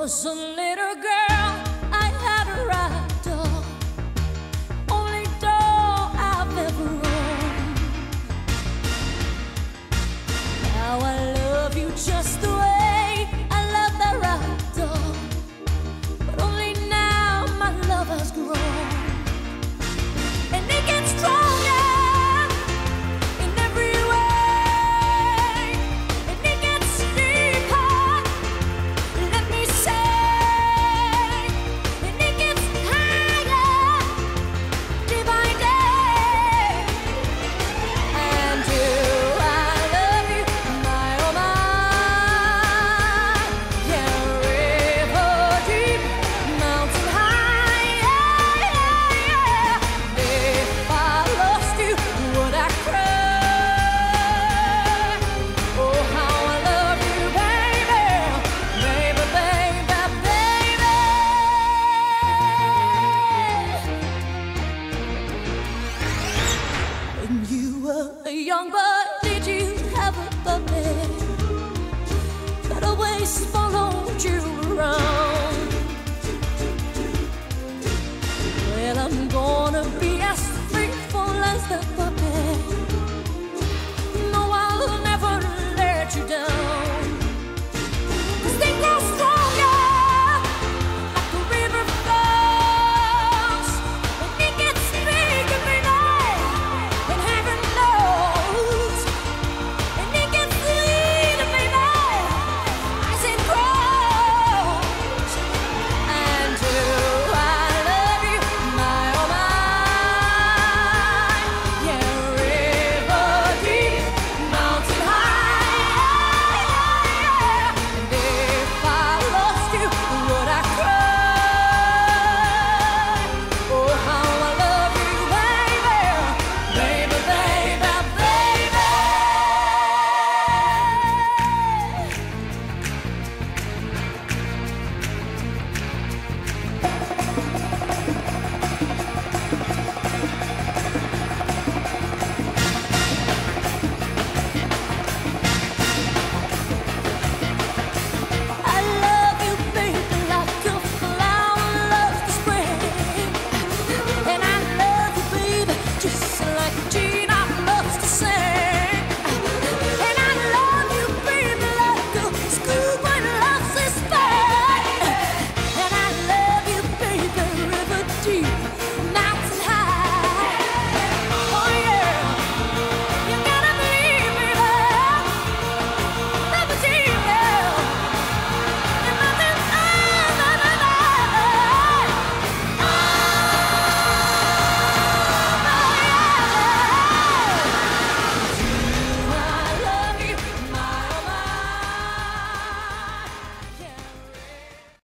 was a little girl, I had a rag doll, only doll I've ever owned. Now I love you just the way I love that rag doll, but only now my love has grown, and it gets stronger. When you were a young boy, did you have a puppy that always followed you around? Well, I'm gonna be as faithful as that puppy.